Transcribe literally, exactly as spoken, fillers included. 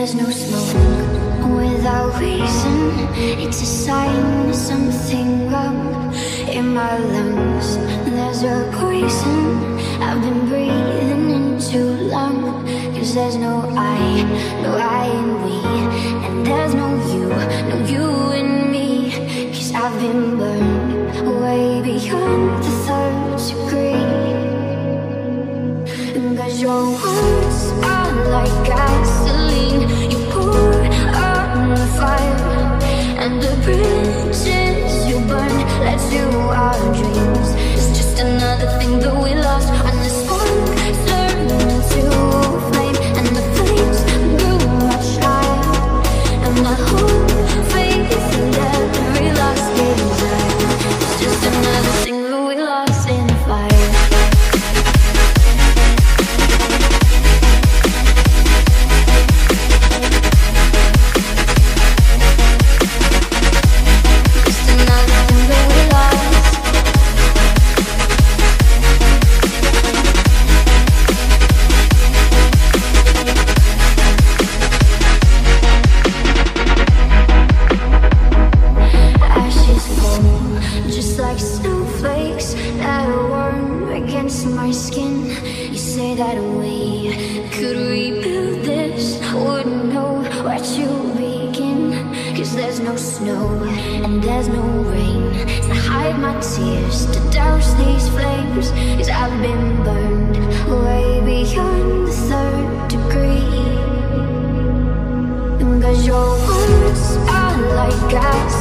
there's no smoke without reason. It's a sign of something wrong in my lungs. There's a poison I've been breathing in too long. Cause there's no I, no I in we. And there's no you, no you in me. Cause I've been burned way beyond the third degree. Cause your words are like gasoline you pour on the fire. And the bridges you burn led to our dreams. It's just another thing that we lost. When the spark turned into a flame, and the flames grew much higher, and my whole faith in every lost desire. It's just another thing that we lost in the fire. My skin, you say that we could rebuild this, wouldn't know where to begin. Cause there's no snow and there's no rain to hide my tears, to douse these flames. Cause I've been burned way beyond the third degree. Cause your words are like gas